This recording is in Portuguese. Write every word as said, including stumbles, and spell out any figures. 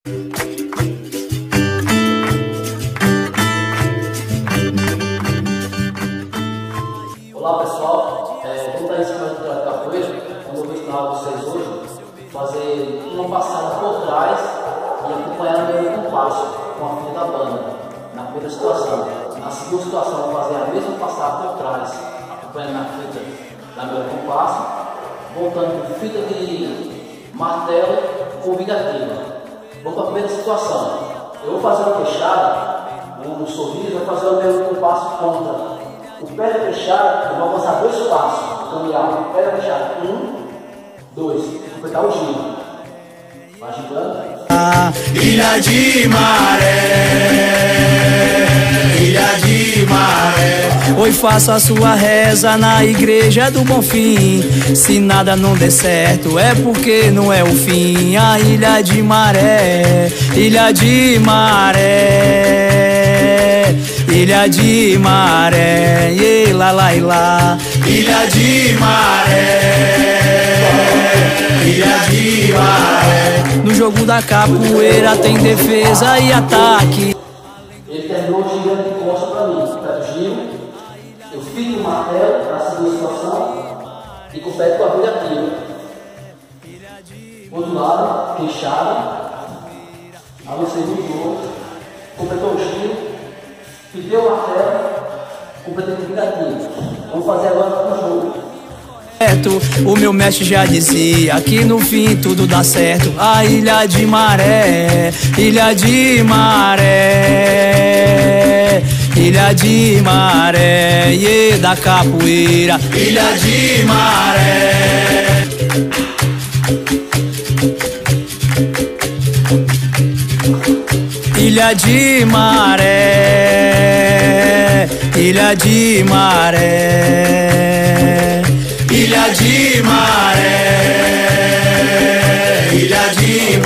Olá pessoal, é, vou estar ensinando o de capoeira, como eu vou ensinar a vocês hoje, fazer uma passada por trás e acompanhar o meu compasso com a fita da banda, na primeira situação. Na segunda situação, eu vou fazer a mesma passada por trás, acompanhando a fita da meu compasso, voltando com fita de martelo com vingativa. Vamos para a primeira situação. Eu vou fazer uma fechada, um sorriso, vou fazer o meu compasso contra. O pé da fechada, eu vou avançar dois passos, caminhar o pé da fechada, um, dois, completar o giro. Vai girando. Ilha de Maré, Ilha de Maré. Oi, faça a sua reza na igreja do Bonfim. Se nada não der certo, é porque não é o fim. A Ilha de Maré, Ilha de Maré, Ilha de Maré, e lá lá e lá. Ilha de Maré, Ilha de Maré. No jogo da capoeira tem defesa e ataque. Ele terminou girando de costa para mim, completo o giro. Eu fico o martelo para a segunda situação e completo a vingativa. Outro lado, fechado. Avancei no jogo, completou o giro. Fiquei o martelo, completei o vingativo. Vamos fazer agora o jogo. O meu mestre já dizia que no fim tudo dá certo. A Ilha de Maré, Ilha de Maré, Ilha de Maré, e da capoeira. Ilha de Maré. Ilha de Maré, Ilha de Maré, Ilha de Maré, Ilha de